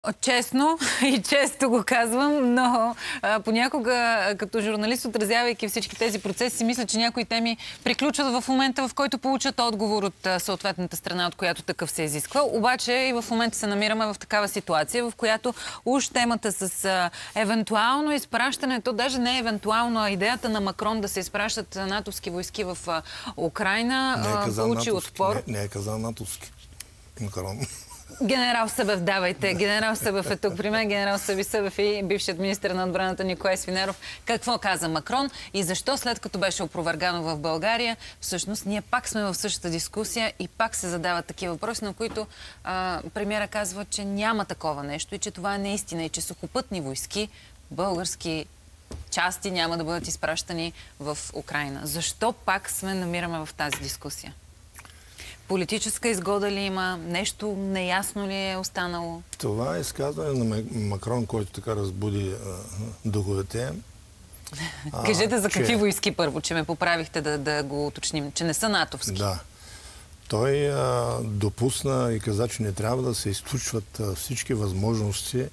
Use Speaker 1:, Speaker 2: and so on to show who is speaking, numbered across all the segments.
Speaker 1: Честно и често го казвам, но понякога като журналист, отразявайки всички тези процеси, мисля, че някои теми приключват в момента, в който получат отговор от съответната страна, от която такъв се изисква. Обаче и в момента се намираме в такава ситуация, в която уж темата с евентуално изпращането, даже не евентуално, а идеята на Макрон да се изпращат натовски войски в Украйна, получи отпор.
Speaker 2: Не е казал натовски. Макрон.
Speaker 1: Генерал Събев, давайте. Генерал Събев е тук при мен. Генерал Съби Събев и бившият министър на отбраната Николай Свинеров. Какво каза Макрон и защо след като беше опровергано в България, всъщност ние пак сме в същата дискусия и пак се задават такива въпроси, на които премиера казва, че няма такова нещо и че това е неистина и че сухопътни войски, български части няма да бъдат изпращани в Украйна. Защо пак сме намираме в тази дискусия? Политическа изгода ли има? Нещо неясно ли е останало?
Speaker 2: Това е изказване на Макрон, който така разбуди духовете.
Speaker 1: Кажете за какви войски първо, че ме поправихте да го уточним, че не са натовски.
Speaker 2: Да. Той допусна и каза, че не трябва да се изключват всички възможности,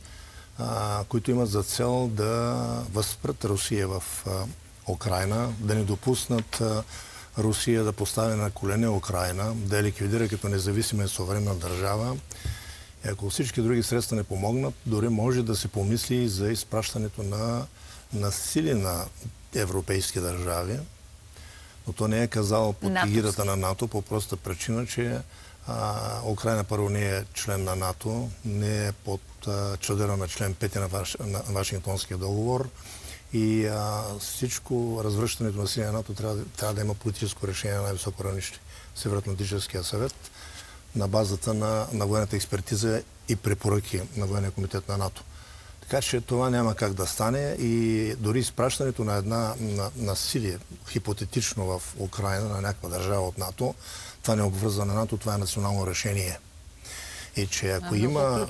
Speaker 2: които имат за цел да възпрат Русия в Украйна, да не допуснат Русия да постави на колене Украйна, да я ликвидира като независима и суверенна държава. И ако всички други средства не помогнат, дори може да се помисли и за изпращането на сили на европейски държави. Но то не е казал под егидата на НАТО по проста причина, че Украйна първо не е член на НАТО, не е под чадъра на член 5 на Вашингтонския договор. И всичко развръщането на сили на НАТО трябва да има политическо решение на най-високо равнище. Североатлантическия съвет на базата на военната експертиза и препоръки на военния комитет на НАТО. Така че това няма как да стане и дори изпращането на сили хипотетично в Украйна, на някаква държава от НАТО, това не обвързва на НАТО, това е национално решение. И че ако има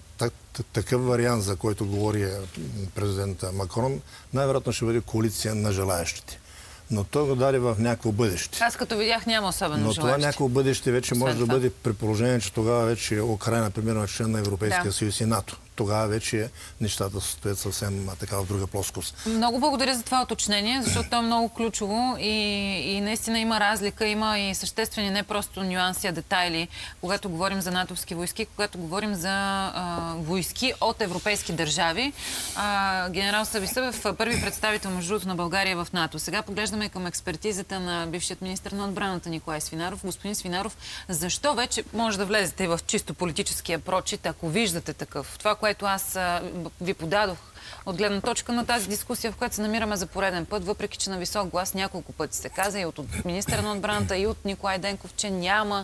Speaker 2: такъв вариант, за който говори президента Макрон, най-вероятно ще бъде коалиция на желаящите. Но той го даде в някакво бъдеще.
Speaker 1: Аз като видях няма особено желаящи.
Speaker 2: Но това някакво бъдеще вече може да бъде при положение, че тогава вече Украйна, примерно, е член на Европейския съюз и НАТО. Тогава вече нещата стоят съвсем така в друга плоскост.
Speaker 1: Много благодаря за това уточнение, защото то е много ключово и наистина има разлика, има и съществени не просто нюанси, а детайли, когато говорим за натовски войски, когато говорим за войски от европейски държави. Генерал Съби Събев, първи представител между другото на България в НАТО. Сега поглеждаме към експертизата на бившият министър на отбраната Николай Свинаров. Господин Свинаров, защо вече може да влезете и в чисто политическия прочит, ако виждате такъв? Това, което аз ви подадох от гледна точка на тази дискусия, в която се намираме за пореден път, въпреки че на висок глас няколко пъти се каза и от министъра на отбраната, и от Николай Денков, че няма,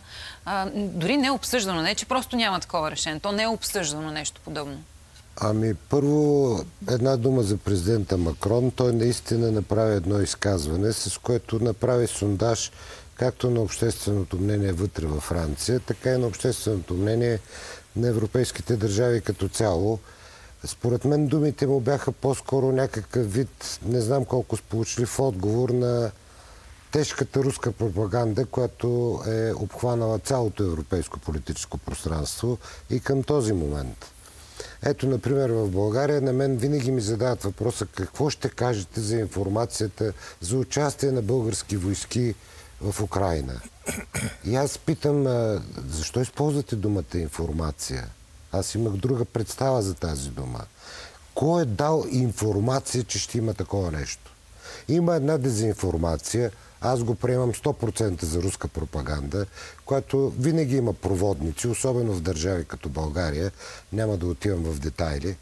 Speaker 1: дори не е обсъждано, не че просто няма такова решение, то не е обсъждано нещо подобно.
Speaker 3: Ами първо една дума за президента Макрон. Той наистина направи едно изказване, с което направи сондаж както на общественото мнение вътре във Франция, така и на общественото мнение на европейските държави като цяло. Според мен думите му бяха по-скоро някакъв вид, не знам колко сполучлив отговор на тежката руска пропаганда, която е обхванала цялото европейско политическо пространство и към този момент. Ето, например, в България на мен винаги ми задават въпроса какво ще кажете за информацията за участие на български войски в Украйна. И аз питам, защо използвате думата информация? Аз имах друга представа за тази дума. Кой е дал информация, че ще има такова нещо? Има една дезинформация, аз го приемам 100% за руска пропаганда, която винаги има проводници, особено в държави като България. Няма да отивам в детайли.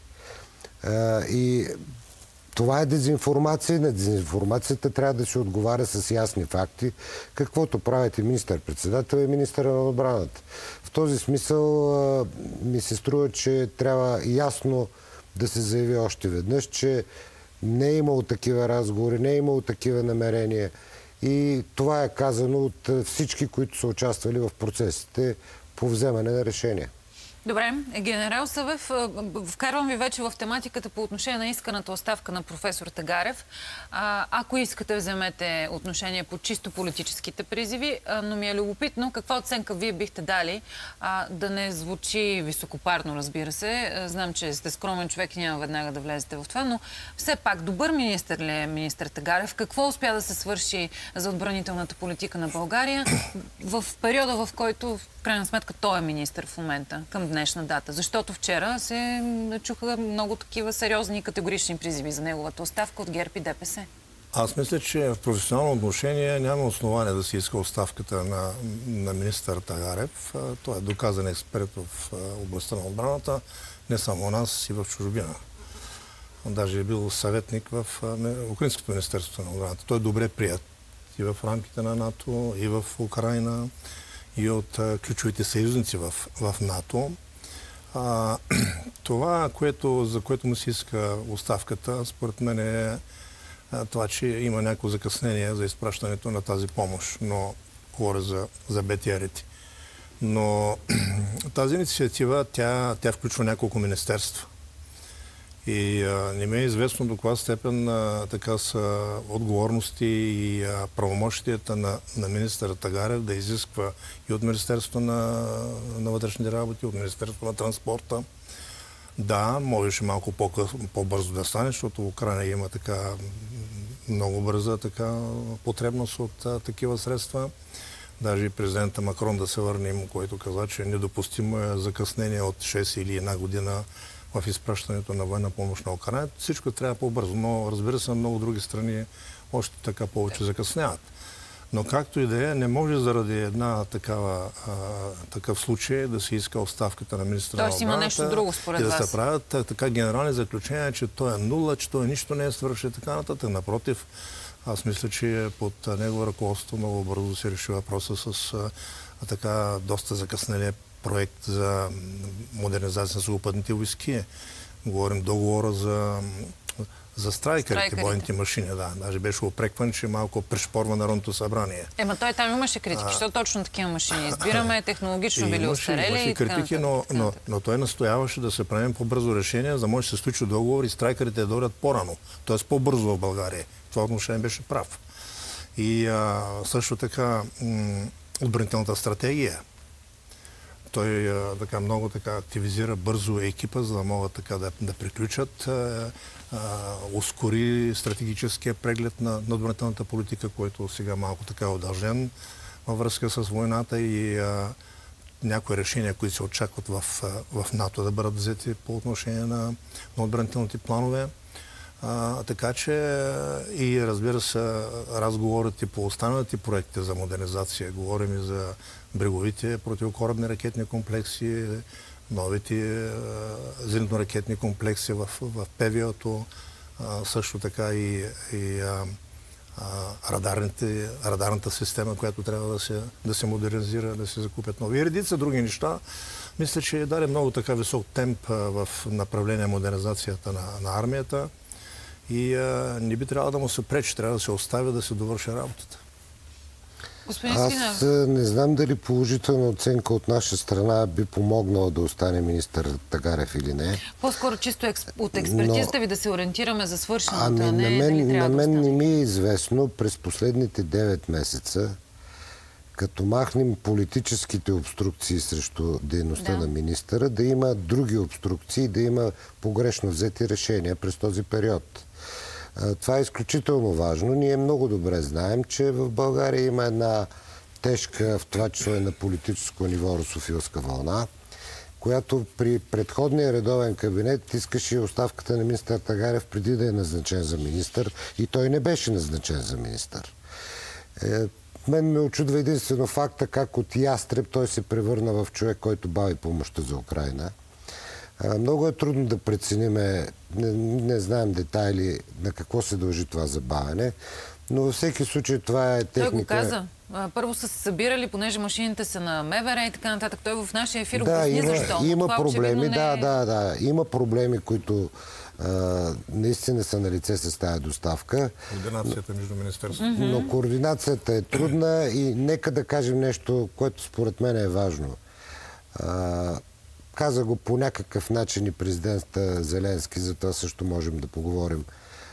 Speaker 3: И това е дезинформация. На дезинформацията трябва да се отговаря с ясни факти, каквото правите министър-председател и министъра на отбраната. В този смисъл ми се струва, че трябва ясно да се заяви още веднъж, че не е имало такива разговори, не е имало такива намерения. И това е казано от всички, които са участвали в процесите по вземане на решения.
Speaker 1: Добре, генерал Събев, вкарвам ви вече в тематиката по отношение на исканата оставка на професор Тагарев. Ако искате, вземете отношение по чисто политическите призиви, но ми е любопитно каква оценка вие бихте дали, да не звучи високопарно, разбира се. Знам, че сте скромен човек и няма веднага да влезете в това, но все пак добър министър ли е министър Тагарев? Какво успя да се свърши за отбранителната политика на България в периода, в който в крайна сметка той е министър в момента, към днешна дата? Защото вчера се чуха много такива сериозни и категорични призиви за неговата оставка от ГЕРБ и ДПС.
Speaker 2: Аз мисля, че в професионално отношение няма основание да се иска оставката на министър Тагарев. Той е доказан експерт в областта на отбраната, не само у нас, и в чужбина. Он даже е бил съветник в Украинското министерство на отбраната. Той е добре прият и в рамките на НАТО, и в Украина, и от ключовите съюзници в НАТО. Това, за което му се иска оставката, според мен е това, че има някакво закъснение за изпращането на тази помощ. Но говоря за БТР-ите. Но тази инициатива, тя включва няколко министерства. И не ми е известно до каква степен така са отговорности и правомощията на министъра Тагарев да изисква и от Министерството на вътрешните работи, от Министерството на транспорта. Да, можеше малко по-бързо да стане, защото Украина има така много бърза потребност от такива средства. Даже и президента Макрон да се върне, който каза, че недопустимо е закъснение от 6 или 1 година в изпращането на военна помощ на Украина. Всичко трябва по-бързо, но разбира се, много други страни още така повече закъсняват. Но както и да е, не може заради една такъв случай да се иска оставката на министра на отбраната.
Speaker 1: Тоест има нещо друго според вас.
Speaker 2: И да се правят така генерални заключения, че той е нула, че той нищо не е свършил и така нататък. Напротив, аз мисля, че под негово ръководство много бързо се реши въпроса с така доста закъснелия проект за модернизация на сухопътните войски. Говорим договора за страйкерите, бойните машини. Да. Даже беше упрекван, че малко пришпорва Народното събрание.
Speaker 1: Той там имаше критики. Що точно такива машини избираме? Технологично били устарели?
Speaker 2: Имаше критики, но той настояваше да се правим по-бързо решение, за да може да се случи договор и страйкерите да дойдат по-рано. Т.е. по-бързо в България. Това отношение беше прав. И също така отбранителната стратегия. Той много активизира бързо екипа, за да могат да приключат. Ускори стратегическия преглед на отбранителната политика, който сега малко така е удължен във връзка с войната и някои решения, които се очакват в НАТО да бъдат взети по отношение на отбранителните планове. Така че и разбира се, разговорите по останалите проекти за модернизация. Говорим и за бреговите противокорабни ракетни комплекси, новите зенитно-ракетни комплекси в ПВО-то, също така и радарната система, която трябва да се модернизира, да се закупят нови. И редица други неща. Мисля, че даде много така висок темп в направление модернизацията на армията. И не би трябвало да му се пречи, трябва да се остави да се довърши работата.
Speaker 3: Аз не знам дали положителна оценка от наша страна би помогнала да остане министър Тагарев или не.
Speaker 1: По-скоро чисто от експертизата ви да се ориентираме за свършеното, а не
Speaker 3: дали трябва да остане. На мен не ми е известно през последните 9 месеца, като махнем политическите обструкции срещу дейността на министъра, да има други обструкции, да има погрешно взети решения през този период. Това е изключително важно. Ние много добре знаем, че в България има една тежка, в това число на политическо ниво, русофилска вълна, която при предходния редовен кабинет искаше оставката на министър Тагарев преди да е назначен за министър, и той не беше назначен за министър. Мен ме очудва единствено факта как от ястреб той се превърна в човек, който бави помощта за Украина. Много е трудно да прецениме, не знаем детайли на какво се дължи това забавяне, но във всеки случай това е техника...
Speaker 1: Той го каза. Първо са се събирали, понеже машините са на МВР и така нататък. Той в нашия ефир обясни защо.
Speaker 3: Има проблеми, има проблеми, които наистина са на лице с тази доставка.
Speaker 2: Координацията между министерството.
Speaker 3: Но координацията е трудна и нека да кажем нещо, което според мен е важно. каза го по някакъв начин и президента Зеленски, за това също можем да поговорим.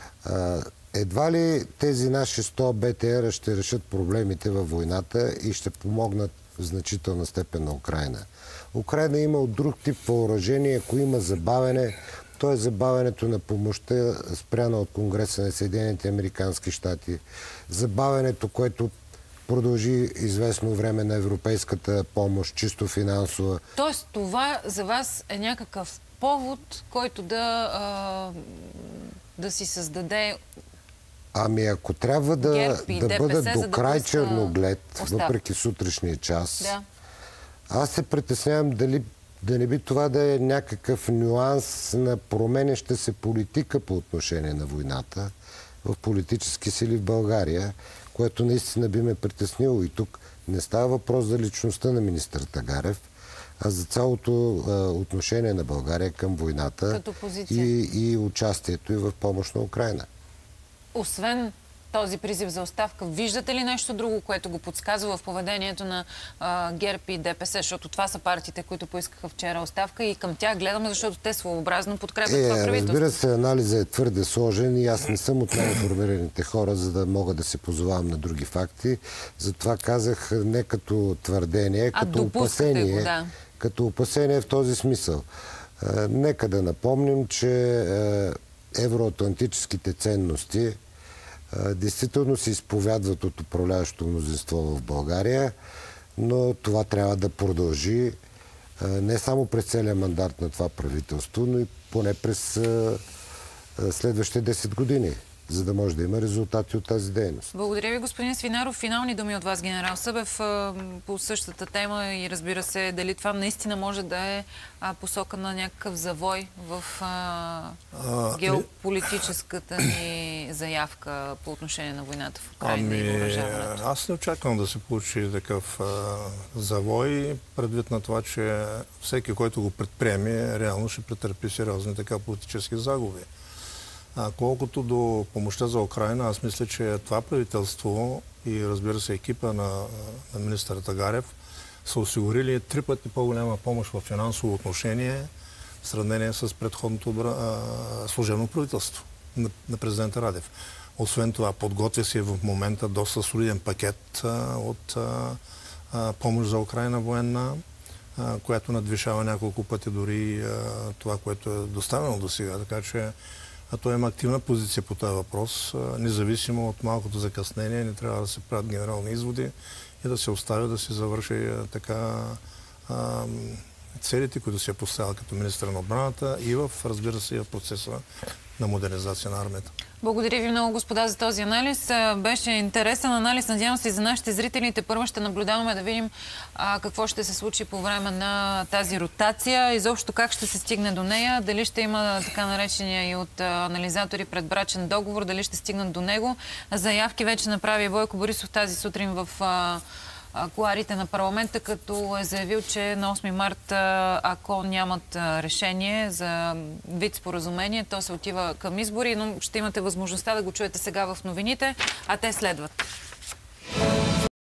Speaker 3: Едва ли тези наши 100 БТР ще решат проблемите във войната и ще помогнат в значителна степен на Украйна. Украйна има от друг тип въоръжение, ако има забавене, то е забавянето на помощта, спряна от Конгреса на Съединените американски щати. Забавянето, което продължи известно време на европейската помощ, чисто финансова.
Speaker 1: Тоест това за вас е някакъв повод, който да си създаде
Speaker 3: Ами ако трябва да бъда до край черноглед, въпреки сутрешния час, аз се притеснявам да не би това да е някакъв нюанс на променяща се политика по отношение на войната в политически сили в България, което наистина би ме притеснило. И тук не става въпрос за личността на министър Тагарев, а за цялото отношение на България към войната и участието и в помощ на Украйна.
Speaker 1: Освен този призив за оставка, виждате ли нещо друго, което го подсказва в поведението на ГЕРБ и ДПС? Защото това са партиите, които поискаха вчера оставка и към тях гледаме, защото те своеобразно подкрепят това правителство.
Speaker 3: Разбира се, анализът е твърде сложен и аз не съм от най-информираните хора, за да мога да се позовавам на други факти. Затова казах не като твърдение, като опасение. Като опасение в този смисъл. Нека да напомним, че евроатлантическите ценности действително се изповядват от управляващото мнозинство в България, но това трябва да продължи не само през целия мандат на това правителство, но и поне през следващите 10 години, за да може да има резултати от тази дейност.
Speaker 1: Благодаря ви, господин Свинаров. Финални думи от вас, генерал Събев, по същата тема и разбира се, дали това наистина може да е посока на някакъв завой в геополитическата ни заявка по отношение на войната в Украйна и въоръжаването?
Speaker 2: Аз не очаквам да се получи такъв завой, предвид на това, че всеки, който го предприеме, реално ще претърпи сериозни така политически загуби. Колкото до помощта за Украйна, аз мисля, че това правителство и разбира се екипа на министър Тагарев са осигурили 3 пъти по-голяма помощ в финансово отношение в сравнение с предходното служебно правителство на президента Радев. Освен това, подготвя се в момента доста солиден пакет от помощ за Украйна военна, която надвишава няколко пъти дори това, което е доставено до сега. Така че той има активна позиция по този въпрос. Независимо от малкото закъснение, не трябва да се правят генерални изводи и да се оставя да се завърши така целите, които се е поставил като министър на отбраната и разбира се, и в процеса на модернизация на армията.
Speaker 1: Благодаря ви много, господа, за този анализ. Беше интересен анализ. Надявам се и за нашите зрителите. Първо ще наблюдаваме да видим какво ще се случи по време на тази ротация. Изобщо как ще се стигне до нея. Дали ще има така наречения и от анализатори предбрачен договор. Дали ще стигнат до него. Заявки вече направи Бойко Борисов тази сутрин в кулоарите на парламента, като е заявил, че на 8 март, ако нямат решение за вид споразумение, то се отива към избори, но ще имате възможността да го чуете сега в новините, а те следват.